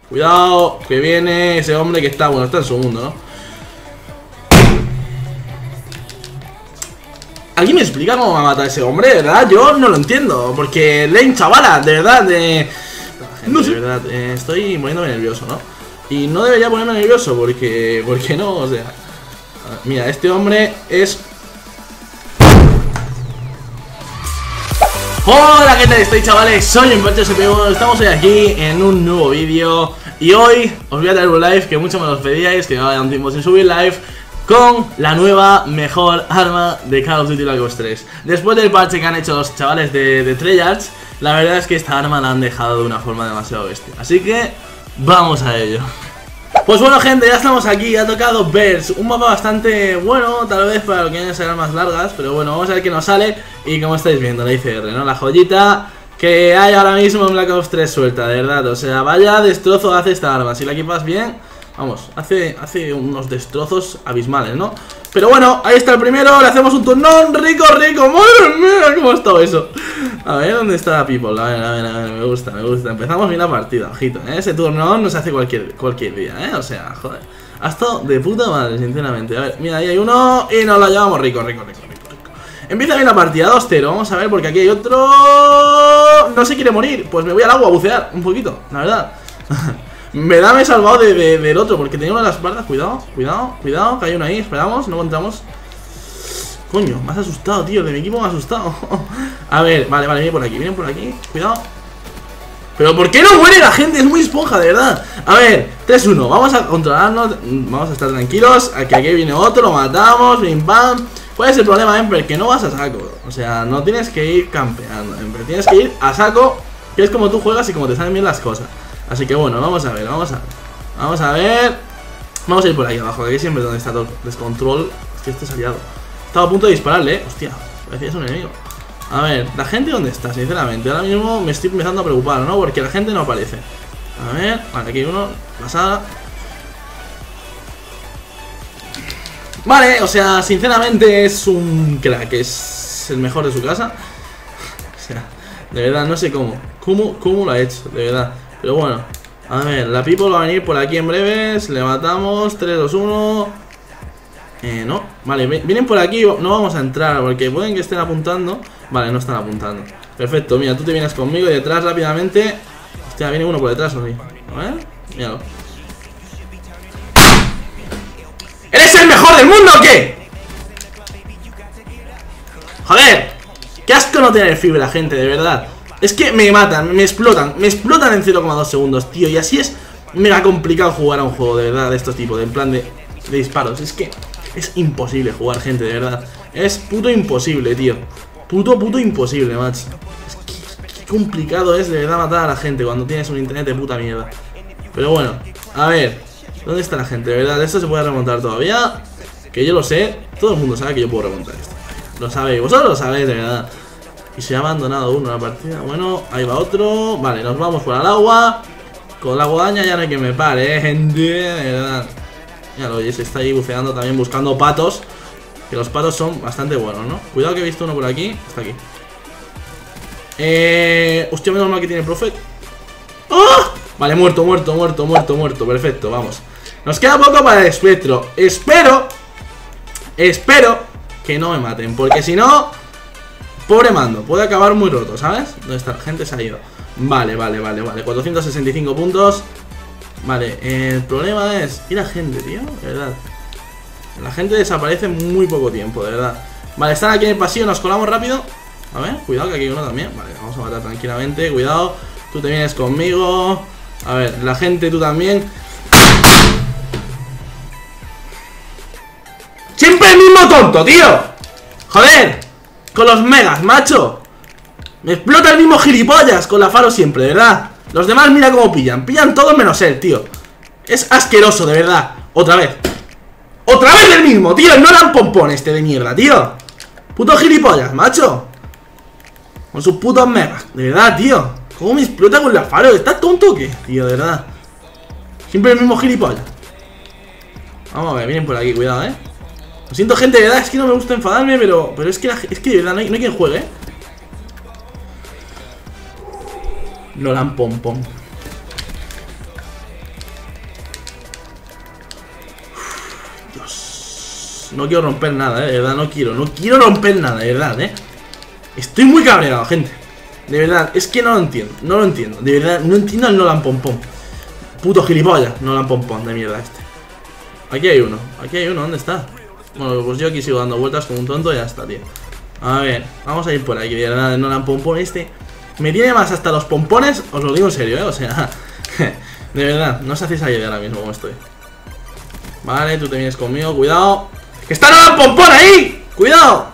Cuidado, que viene ese hombre que está, bueno, está en su mundo, ¿no? ¿Alguien me explica cómo va a matar a ese hombre? De verdad, yo no lo entiendo. Porque Lane, chavala, de verdad, no sé. De verdad, estoy poniéndome nervioso, ¿no? Y no debería ponerme nervioso porque no, o sea. Mira, este hombre es... Hola, ¿qué tal estáis, chavales? Soy InverterSPU, estamos hoy aquí en un nuevo vídeo. Y hoy os voy a traer un live que mucho me los pedíais, que llevaba un tiempo sin subir live, con la nueva mejor arma de Call of Duty Black Ops 3. Después del parche que han hecho los chavales de Treyarch, la verdad es que esta arma la han dejado de una forma demasiado bestia. Así que vamos a ello. Pues bueno, gente, ya estamos aquí. Ha tocado Burst, un mapa bastante bueno, tal vez para lo que vayan a ser más largas, pero bueno, vamos a ver qué nos sale. Y como estáis viendo, la ICR, ¿no? La joyita que hay ahora mismo en Black Ops 3 suelta, de verdad. O sea, vaya destrozo hace esta arma. Si la equipas bien, vamos, hace unos destrozos abismales, ¿no? Pero bueno, ahí está el primero, le hacemos un turnón, rico, madre mía, cómo ha estado eso. A ver, ¿dónde está la people? A ver, me gusta. Empezamos bien la partida, ojito, ¿eh? Ese turnón no se hace cualquier día, ¿eh? O sea, joder, ha estado de puta madre, sinceramente. A ver, mira, ahí hay uno y nos la llevamos rico. Empieza bien la partida, 2-0, vamos a ver, porque aquí hay otro... No se quiere morir, pues me voy al agua a bucear un poquito, la verdad. Me he salvado del otro, porque tenía una de las espaldas. Cuidado, que hay uno ahí, esperamos, no encontramos. Coño, me has asustado, tío, de mi equipo me ha asustado. A ver, vale, vienen por aquí, cuidado. Pero ¿por qué no muere la gente? Es muy esponja, de verdad. A ver, 3-1, vamos a controlarnos. Vamos a estar tranquilos. Aquí viene otro, lo matamos, bim bam. ¿Cuál es el problema, Emper? Que no vas a saco. O sea, no tienes que ir campeando, Emper. Tienes que ir a saco, que es como tú juegas y como te salen bien las cosas. Así que bueno, vamos a ver. Vamos a ir por ahí abajo, que aquí siempre es donde está todo descontrol. Hostia, este es aliado. Estaba a punto de dispararle, hostia, parecía un enemigo. A ver, ¿la gente dónde está? Sinceramente, ahora mismo me estoy empezando a preocupar, ¿no? Porque la gente no aparece. A ver, vale, aquí hay uno, pasada. Vale, o sea, sinceramente es un crack, es el mejor de su casa. O sea, de verdad, no sé cómo lo ha hecho, de verdad. Pero bueno, a ver, la people va a venir por aquí en breves. Le matamos, 3, 2, 1. No, vale, vienen por aquí. No vamos a entrar porque pueden que estén apuntando. Vale, no están apuntando. Perfecto, mira, tú te vienes conmigo y detrás rápidamente. Hostia, viene uno por detrás, ¿o sí? A ver, míralo. ¿Eres el mejor del mundo o qué? Joder, qué asco no tener fibra, gente, de verdad. Es que me matan, me explotan en 0,2 segundos, tío. Y así es mega complicado jugar a un juego, de verdad, de estos tipos, en plan de disparos. Es que es imposible jugar, gente, de verdad. Es puto imposible, tío. Puto imposible, macho. Es que qué complicado es, de verdad, matar a la gente cuando tienes un internet de puta mierda. Pero bueno, a ver, ¿dónde está la gente? De verdad, esto se puede remontar todavía. Que yo lo sé, todo el mundo sabe que yo puedo remontar esto. Lo sabéis, vosotros lo sabéis, de verdad. Y se ha abandonado uno la partida. Bueno, ahí va otro. Vale, nos vamos por el agua. Con la guadaña ya no hay que me pare, gente. De verdad. Míralo, y se está ahí buceando también buscando patos. Que los patos son bastante buenos, ¿no? Cuidado que he visto uno por aquí. Está aquí. Hostia, menos mal que tiene Prophet. ¡Oh! Vale, muerto. Perfecto, vamos. Nos queda poco para el espectro. Espero que no me maten, porque si no, pobre mando, puede acabar muy roto, ¿sabes? ¿Dónde está? La gente se ha ido. Vale, 465 puntos. Vale, el problema es... ¿Y la gente, tío? De verdad. La gente desaparece en muy poco tiempo, de verdad. Vale, están aquí en el pasillo, nos colamos rápido. A ver, cuidado que aquí hay uno también. Vale, vamos a matar tranquilamente, cuidado. Tú te vienes conmigo. A ver, la gente, tú también. ¡Siempre el mismo tonto, tío! ¡Joder! Con los megas, macho. Me explota el mismo gilipollas con la faro siempre, de verdad. Los demás mira cómo pillan todos menos él, tío. Es asqueroso, de verdad. Otra vez el mismo, tío. No era un pompón este de mierda, tío. Puto gilipollas, macho. Con sus putos megas, de verdad, tío. ¿Cómo me explota con la faro? ¿Estás tonto o qué? Tío, de verdad. Siempre el mismo gilipollas. Vamos a ver, vienen por aquí, cuidado, Lo siento, gente, de verdad, es que no me gusta enfadarme, pero es que de verdad no hay quien juegue, Nolan Pompón. Dios, no quiero romper nada, de verdad, no quiero romper nada, de verdad, Estoy muy cabreado, gente. De verdad, es que no lo entiendo, de verdad, no entiendo al Nolan Pompón. Puto gilipollas, Nolan Pompón de mierda este. Aquí hay uno, ¿dónde está? Bueno, pues yo aquí sigo dando vueltas como un tonto y ya está, tío. A ver, vamos a ir por aquí, de verdad, el Nolan Pompón este me tiene más hasta los pompones, os lo digo en serio, o sea, de verdad, no os hacéis la idea ahora mismo como estoy. Vale, tú te vienes conmigo, cuidado. ¡Que está Nolan Pompón ahí! ¡Cuidado!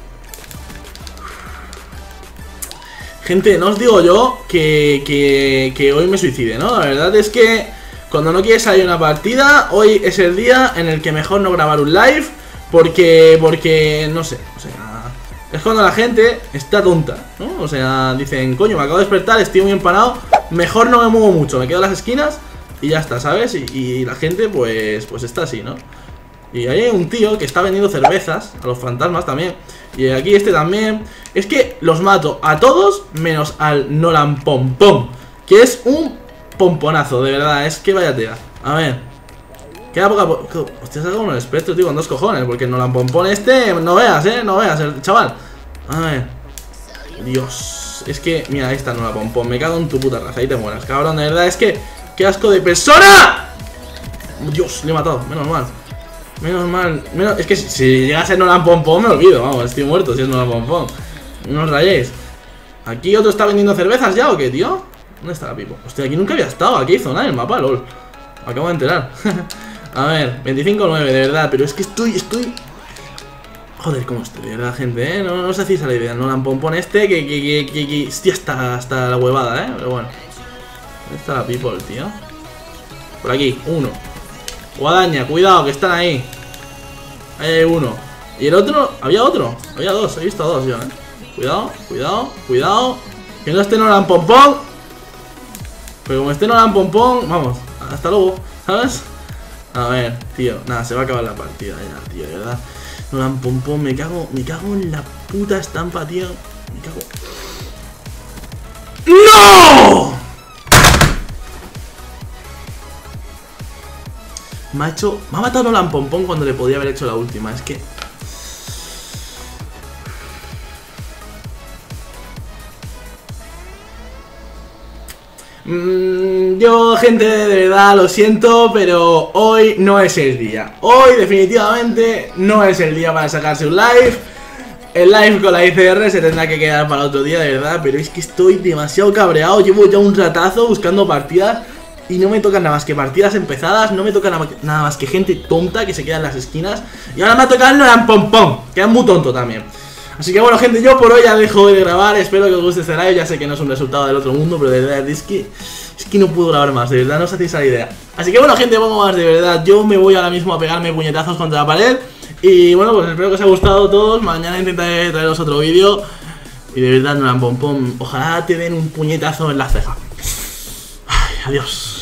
Gente, no os digo yo que hoy me suicide, ¿no? La verdad es que cuando no quieres salir una partida, hoy es el día en el que mejor no grabar un live. Porque, no sé, o sea, es cuando la gente está tonta, ¿no? O sea, dicen, coño, me acabo de despertar, estoy muy empanado, mejor no me muevo mucho, me quedo en las esquinas y ya está, ¿sabes? Y la gente, pues está así, ¿no? Y ahí hay un tío que está vendiendo cervezas a los fantasmas también. Y aquí este también. Es que los mato a todos menos al Nolan Pompón, que es un pomponazo, de verdad. Es que vaya tela. A ver, queda poca. Hostia, saca uno el espectro, tío, con 2 cojones. Porque el Nolan Pompón este, no veas, no veas, el chaval. A ver, Dios. Es que, mira, ahí está el Nolan Pompón. Me cago en tu puta raza, ahí te mueras, cabrón. De verdad, es que, qué asco de persona. Dios, le he matado, menos mal. Es que si llega a ser Nolan Pompón me olvido, vamos, estoy muerto si es Nolan Pompón. No os rayéis. ¿Aquí otro está vendiendo cervezas ya o qué, tío? ¿Dónde está la Pipo? Hostia, aquí nunca había estado, aquí hay zona en el mapa, lol. Me acabo de enterar. A ver, 25-9, de verdad, pero es que estoy... Joder, cómo estoy, de verdad, gente, No os hacéis a la idea, Nolan Pompón este que hostia, hasta la huevada, pero bueno. ¿Dónde está la Pipo, tío? Por aquí, uno. Guadaña, cuidado, que están ahí. Ahí hay uno. ¿Y el otro? ¿Había otro? Había dos, he visto dos yo, Cuidado. Que no esté Nolan Pompón. Pero como esté Nolan Pompón, vamos, hasta luego, ¿sabes? A ver, tío, nada, se va a acabar la partida ya, tío, de verdad. Nolan Pompón, me cago en la puta estampa, tío. Me cago. ¡No! Me ha matado Nolan Pompón cuando le podía haber hecho la última. Es que... yo, gente, de verdad, lo siento, pero hoy no es el día. Hoy, definitivamente, no es el día para sacarse un live. El live con la ICR se tendrá que quedar para otro día, de verdad. Pero es que estoy demasiado cabreado. Llevo ya un ratazo buscando partidas y no me tocan nada más que partidas empezadas. No me toca nada más que gente tonta que se queda en las esquinas. Y ahora me ha tocado el Nolan Pompón, que es muy tonto también. Así que bueno, gente, yo por hoy ya dejo de grabar. Espero que os guste este live. Ya sé que no es un resultado del otro mundo, pero de verdad es que no puedo grabar más. De verdad no os hacéis la idea. Así que bueno, gente, pongo más de verdad. Yo me voy ahora mismo a pegarme puñetazos contra la pared. Y bueno, pues espero que os haya gustado a todos. Mañana intentaré traeros otro vídeo. Y de verdad, Nolan Pompón, ojalá te den un puñetazo en la ceja. Ay, adiós.